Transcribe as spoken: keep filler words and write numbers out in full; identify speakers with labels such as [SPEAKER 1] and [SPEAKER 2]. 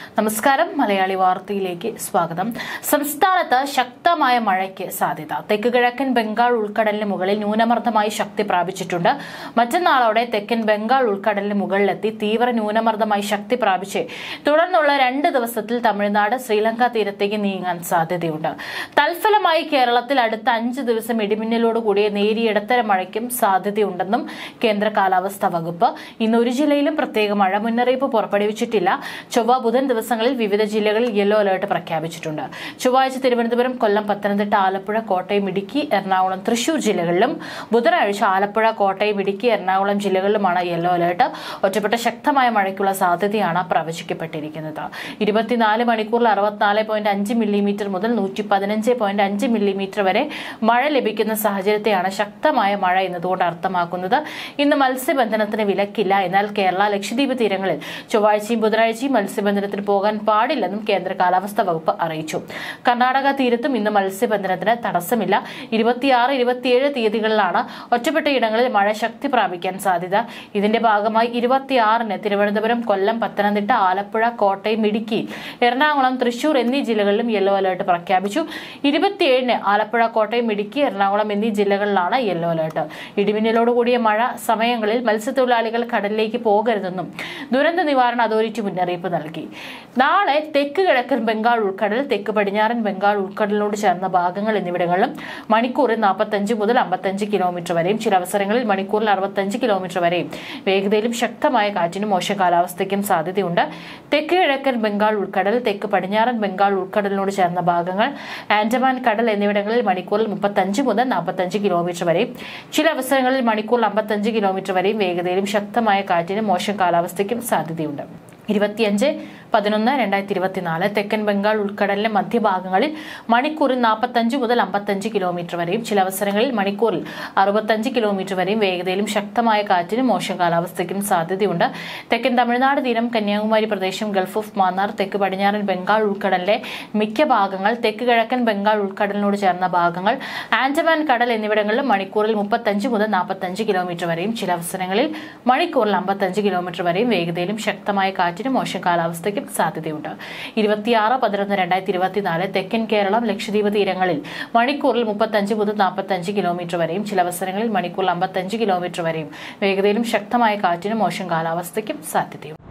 [SPEAKER 1] നമസ്കാരം. മലയാളി വാർത്തയിലേക്ക് സ്വാഗതം. സംസ്ഥാനത്ത് ശക്തമായ മഴയ്ക്ക് സാധ്യത. തെക്ക് കിഴക്കൻ ബംഗാൾ ഉൾക്കടലിന് മുകളിൽ ന്യൂനമർദ്ദമായി ശക്തി പ്രാപിച്ചിട്ടുണ്ട്. മറ്റന്നാളോടെ തെക്കൻ ബംഗാൾ ഉൾക്കടലിന് മുകളിലെത്തി തീവ്ര ന്യൂനമർദ്ദമായി ശക്തി പ്രാപിച്ച് തുടർന്നുള്ള രണ്ട് ദിവസത്തിൽ തമിഴ്നാട് ശ്രീലങ്ക തീരത്തേക്ക് നീങ്ങാൻ സാധ്യതയുണ്ട്. തൽഫലമായി കേരളത്തിൽ അടുത്ത അഞ്ച് ദിവസം ഇടിമിന്നലോടുകൂടിയ നേരിയ ഇടത്തരം മഴയ്ക്കും സാധ്യതയുണ്ടെന്നും കേന്ദ്ര കാലാവസ്ഥാ വകുപ്പ്. ഇന്ന് ഒരു ജില്ലയിലും പ്രത്യേക മഴ മുന്നറിയിപ്പ് പുറപ്പെടുവിച്ചിട്ടില്ല. ചൊവ്വ ബുധൻ ദിവസങ്ങളിൽ വിവിധ ജില്ലകളിൽ യെല്ലോ അലർട്ട് പ്രഖ്യാപിച്ചിട്ടുണ്ട്. ചൊവ്വാഴ്ച തിരുവനന്തപുരം, കൊല്ലം, പത്തനംതിട്ട, ആലപ്പുഴ, കോട്ടയം, ഇടുക്കി, എറണാകുളം, തൃശൂർ ജില്ലകളിലും ബുധനാഴ്ച ആലപ്പുഴ, കോട്ടയം, ഇടുക്കി, എറണാകുളം ജില്ലകളിലുമാണ് യെല്ലോ അലർട്ട്. ഒറ്റപ്പെട്ട ശക്തമായ മഴയ്ക്കുള്ള സാധ്യതയാണ് പ്രവചിക്കപ്പെട്ടിരിക്കുന്നത്. ഇരുപത്തിനാല് മണിക്കൂറിൽ അറുപത്തിനാല് പോയിന്റ് അഞ്ച് മില്ലിമീറ്റർ മുതൽ നൂറ്റി പതിനഞ്ച് പോയിന്റ് അഞ്ച് മില്ലിമീറ്റർ വരെ മഴ ലഭിക്കുന്ന സാഹചര്യത്തെയാണ് ശക്തമായ മഴ എന്നതുകൊണ്ട് അർത്ഥമാക്കുന്നത്. ഇന്ന് മത്സ്യബന്ധനത്തിന് വിലക്കില്ല. എന്നാൽ കേരള, ലക്ഷദ്വീപ് തീരങ്ങളിൽ ചൊവ്വാഴ്ചയും ബുധനാഴ്ചയും മത്സ്യബന്ധനത്തിന് പോകാൻ പാടില്ലെന്നും കേന്ദ്ര കാലാവസ്ഥാ വകുപ്പ് അറിയിച്ചു. കർണാടക തീരത്തും ഇന്ന് മത്സ്യബന്ധനത്തിന് തടസ്സമില്ല. ഇരുപത്തിയാറ് ഇരുപത്തിയേഴ് തീയതികളിലാണ് ഒറ്റപ്പെട്ട ഇടങ്ങളിൽ മഴ ശക്തി പ്രാപിക്കാൻ സാധ്യത. ഇതിന്റെ ഭാഗമായി ഇരുപത്തിയാറിന് തിരുവനന്തപുരം, കൊല്ലം, പത്തനംതിട്ട, ആലപ്പുഴ, കോട്ടയം, ഇടുക്കി, എറണാകുളം, തൃശൂർ എന്നീ ജില്ലകളിലും യെല്ലോ അലർട്ട് പ്രഖ്യാപിച്ചു. ഇരുപത്തിയേഴിന് ആലപ്പുഴ, കോട്ടയം, ഇടുക്കി, എറണാകുളം എന്നീ ജില്ലകളിലാണ് യെല്ലോ അലർട്ട്. ഇടിമിന്നലോടുകൂടിയ മഴ സമയങ്ങളിൽ മത്സ്യത്തൊഴിലാളികൾ കടലിലേക്ക് പോകരുതെന്നും ദുരന്ത നിവാരണ അതോറിറ്റി മുന്നറിയിപ്പ് നൽകി. നാളെ തെക്ക് കിഴക്കൻ ബംഗാൾ ഉൾക്കടൽ, തെക്ക് പടിഞ്ഞാറൻ ബംഗാൾ ഉൾക്കടലിനോട് ചേർന്ന ഭാഗങ്ങൾ എന്നിവിടങ്ങളിലും മണിക്കൂറിൽ നാൽപ്പത്തഞ്ച് മുതൽ അമ്പത്തഞ്ച് കിലോമീറ്റർ വരെയും ചില അവസരങ്ങളിൽ മണിക്കൂറിൽ അറുപത്തഞ്ച് കിലോമീറ്റർ വരെയും വേഗതയിലും ശക്തമായ കാറ്റിനും മോശം കാലാവസ്ഥയ്ക്കും സാധ്യതയുണ്ട്. തെക്ക് കിഴക്കൻ ബംഗാൾ ഉൾക്കടൽ, തെക്ക് പടിഞ്ഞാറൻ ബംഗാൾ ഉൾക്കടലിനോട് ചേർന്ന ഭാഗങ്ങൾ, ആൻഡമാൻ കടൽ എന്നിവിടങ്ങളിൽ മണിക്കൂറിൽ മുപ്പത്തഞ്ച് മുതൽ നാൽപ്പത്തഞ്ച് കിലോമീറ്റർ വരെയും ചില അവസരങ്ങളിൽ മണിക്കൂറിൽ അമ്പത്തഞ്ച് കിലോമീറ്റർ വരെയും വേഗതയിലും ശക്തമായ കാറ്റിനും മോശം കാലാവസ്ഥയ്ക്കും സാധ്യതയുണ്ട്. ഇരുപത്തിയഞ്ച് പതിനൊന്ന് രണ്ടായിരത്തി ഇരുപത്തിനാല് തെക്കൻ ബംഗാൾ ഉൾക്കടലിലെ മധ്യഭാഗങ്ങളിൽ മണിക്കൂറിൽ നാൽപ്പത്തഞ്ച് മുതൽ അമ്പത്തഞ്ച് കിലോമീറ്റർ വരെയും ചില അവസരങ്ങളിൽ മണിക്കൂറിൽ അറുപത്തഞ്ച് കിലോമീറ്റർ വരെയും വേഗതയിലും ശക്തമായ കാറ്റിനും മോശം കാലാവസ്ഥയ്ക്കും സാധ്യതയുണ്ട്. തെക്കൻ തമിഴ്നാട് തീരം, കന്യാകുമാരി പ്രദേശം, ഗൾഫ് ഓഫ് മാന്നാർ, തെക്ക് പടിഞ്ഞാറൻ ബംഗാൾ ഉൾക്കടലിലെ മിക്ക ഭാഗങ്ങൾ, തെക്ക് കിഴക്കൻ ബംഗാൾ ഉൾക്കടലിനോട് ചേർന്ന ഭാഗങ്ങൾ, ആൻഡമാൻ കടൽ എന്നിവിടങ്ങളിലും മണിക്കൂറിൽ മുപ്പത്തഞ്ച് മുതൽ നാൽപ്പത്തഞ്ച് കിലോമീറ്റർ വരെയും ചില അവസരങ്ങളിൽ മണിക്കൂറിൽ അമ്പത്തഞ്ച് കിലോമീറ്റർ വരെയും വേഗതയിലും ശക്തമായ കാറ്റിനും മോശം കാലാവസ്ഥയ്ക്കും സാധ്യതയുണ്ട്. ഇരുപത്തിയാറ് പതിനൊന്ന് രണ്ടായിരത്തി ഇരുപത്തിനാല് തെക്കൻ കേരളം, ലക്ഷദ്വീപ് തീരങ്ങളിൽ മണിക്കൂറിൽ മുപ്പത്തഞ്ച് മുതൽ നാൽപ്പത്തഞ്ച് കിലോമീറ്റർ വരെയും ചില അവസരങ്ങളിൽ മണിക്കൂറിൽ അമ്പത്തഞ്ച് കിലോമീറ്റർ വരെയും വേഗതയിലും ശക്തമായ കാറ്റിനും മോശം കാലാവസ്ഥയ്ക്കും സാധ്യതയുണ്ട്.